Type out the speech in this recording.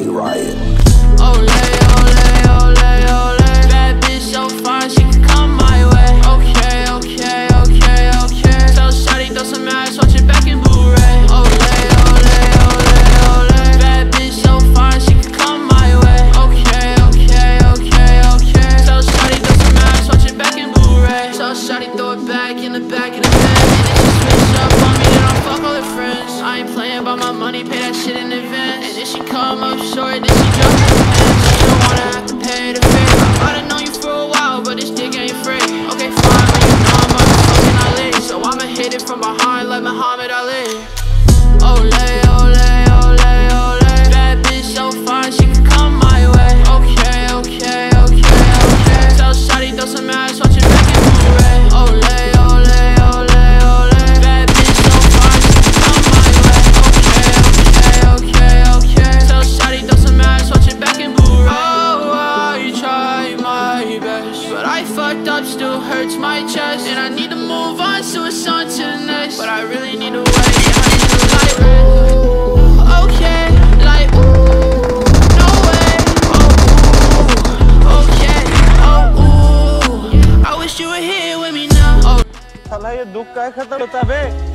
like riot. Ole, ole, ole, ole. Bad bitch so fine, she can come my way. Okay, okay, okay, okay. Tell shawty throw some ass, watch it back in Blu-ray. Ole, ole, ole, ole. Bad bitch so fine, she can come my way. Okay, okay, okay, okay. Tell shawty throw some ass, watch it back in Blu-ray. Tell shawty throw it back in the back of the bed. And if she switch up on me, then I'll fuck all her friends. I ain't playing about my money, pay that shit in advance. And if she come up short, then she drop her pants. She don't wanna have to pay the fare. I might have known you for a while, but this dick ain't free. Okay, fine, but you know I'm motherfucking Ali. So I'ma hit it from behind like Muhammad Ali. Ole, ole, ole, ole. Bad bitch so fine, she can come my way. Okay, okay, okay, okay. Tell shawty throw some ass, watch it back in Blu-ray. Ole, ole, ole, ole. Bad bitch so fine, she can come my way. Okay, okay, okay, okay. Tell shawty throw some ass, watch it back in Blu-ray. Oh, I tried my best, but I fucked up, still hurts my chest. And I need to move on, so it's on to the next. But I really need to wait, yeah, I need to like okay, like ooh, no way. Oh, ooh, okay, oh, ooh. I wish you were here with me now. Oh. साला ये दुख का खत्म होता बे